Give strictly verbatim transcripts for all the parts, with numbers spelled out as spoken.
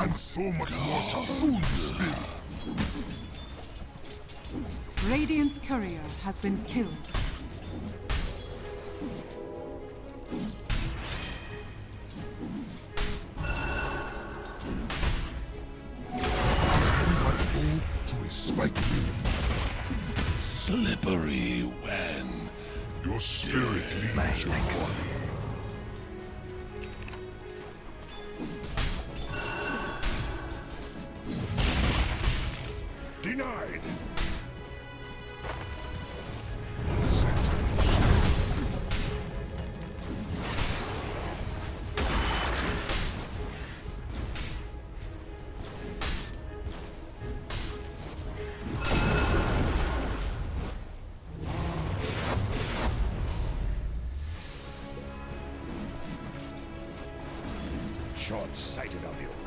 And so much more shall soon spill. Radiant's courier has been killed. To a spike slippery when your spirit leaves your body. Denied. Short-sighted of you.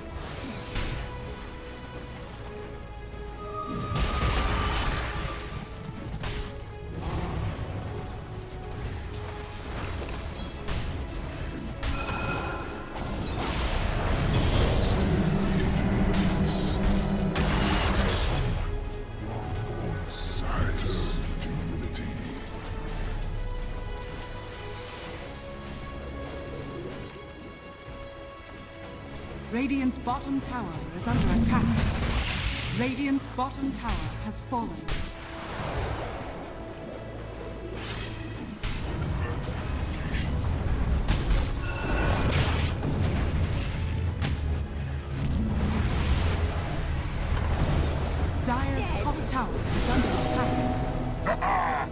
Radiant's bottom tower is under attack. Radiant's bottom tower has fallen. Dire's top tower is under attack.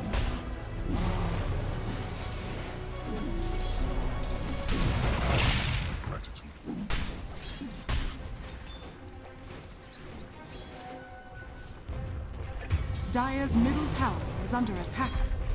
Dire's middle tower is under attack.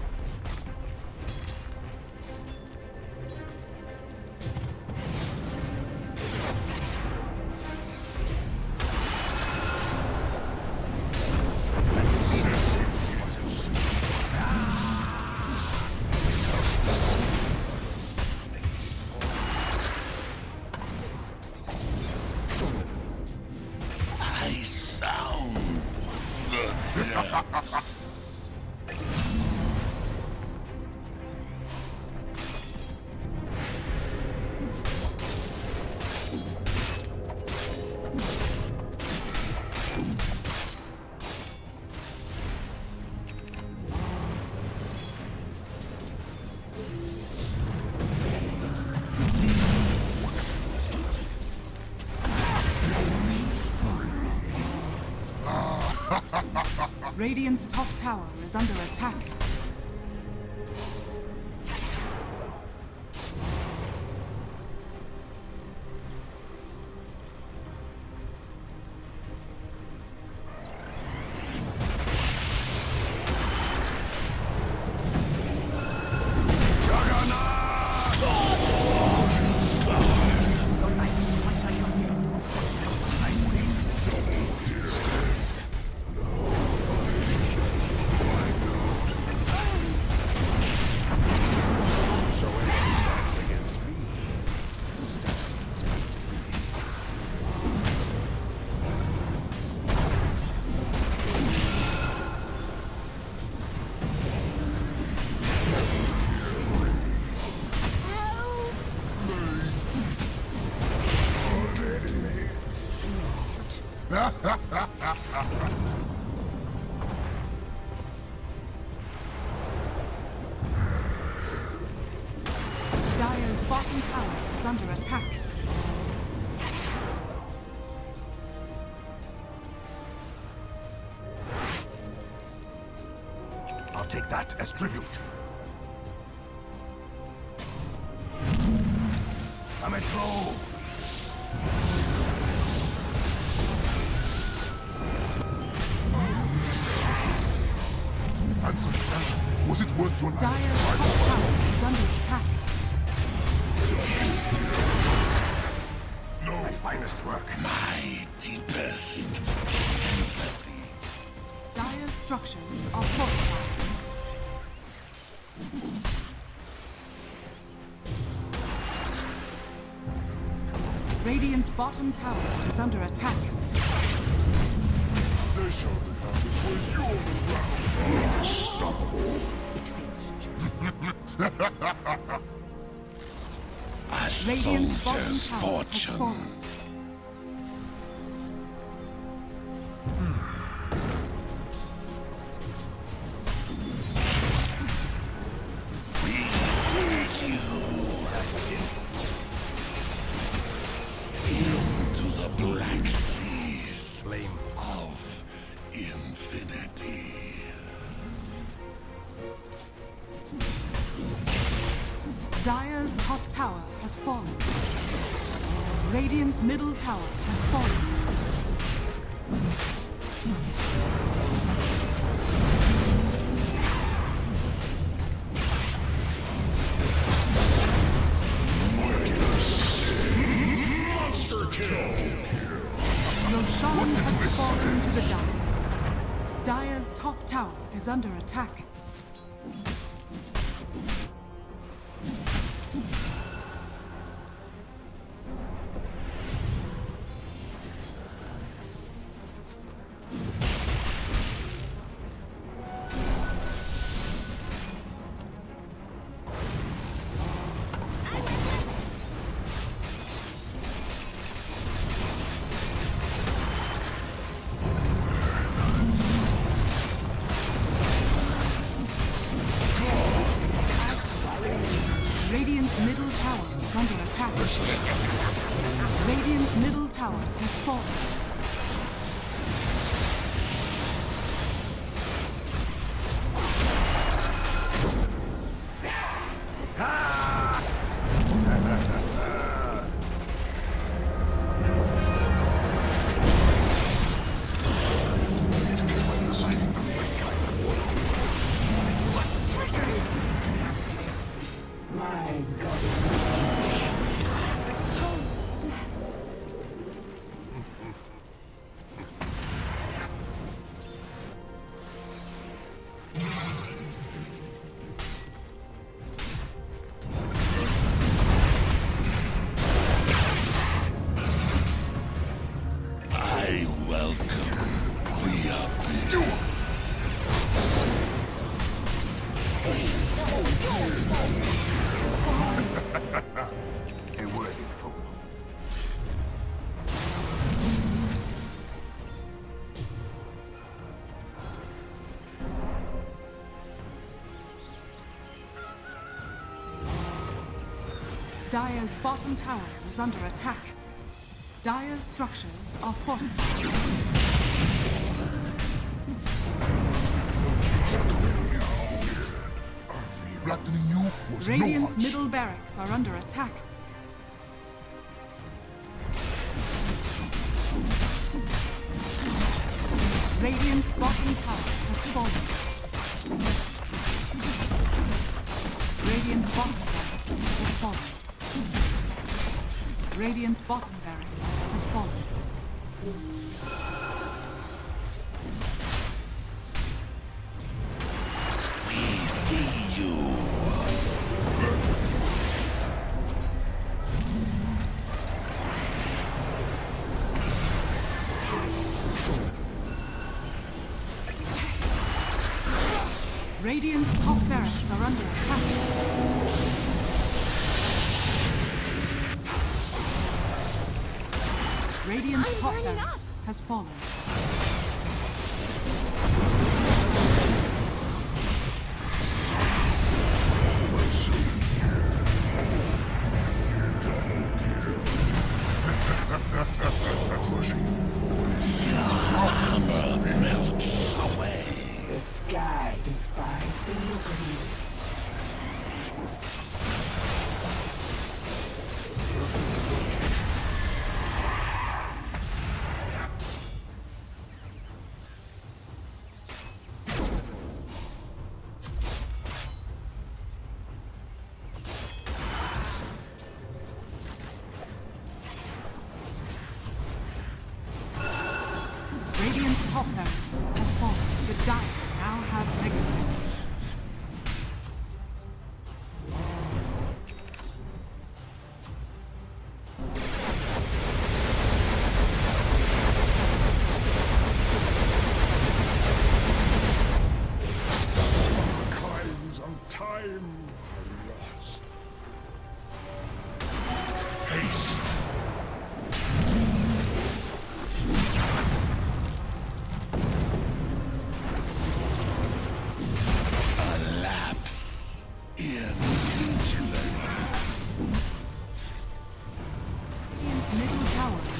I sound the depths. Radiant's top tower is under attack. Dire's bottom tower is under attack. I'll take that as tribute. I'm at low. Answer me now. Was it worth your life? Dire's top tower is under attack. No. My finest work. My deepest empathy. Dire's structures are fortified. Radiant's bottom tower is under attack. They shall have it when you're around. Unstoppable. A Radiant's bottom soldier's tower has fortune. fallen. Into the black seas Flame. of infinity. Dire's top tower has fallen. Radiant's middle tower has fallen. Monster kill. Roshan What has did you fallen to the expect? Dire. Dire's top tower is under attack. Radiant's middle tower is under attack. Radiant's middle tower has fallen. I welcome the uplift. A worthy fool. Dire's bottom tower is under attack. Dire's structures are fortified. Flattening you was Radiant's no middle barracks are under attack. Radiant's bottom tower has fallen. Radiant's bottom barracks has fallen. Radiant's bottom barracks has fallen. We see you. Radiant's top barracks are under attack. Radiant's I'm top burning barracks has fallen. Hammer melts away. The sky despises the liberty. Radiant's top barracks has fallen. The Dire now have mega barracks.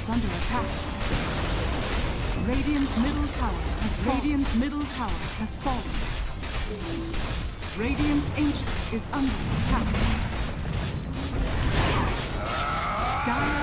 is under attack. Radiant's middle tower has fallen. Radiant's middle tower has fallen. Radiant's ancient is under attack. Dire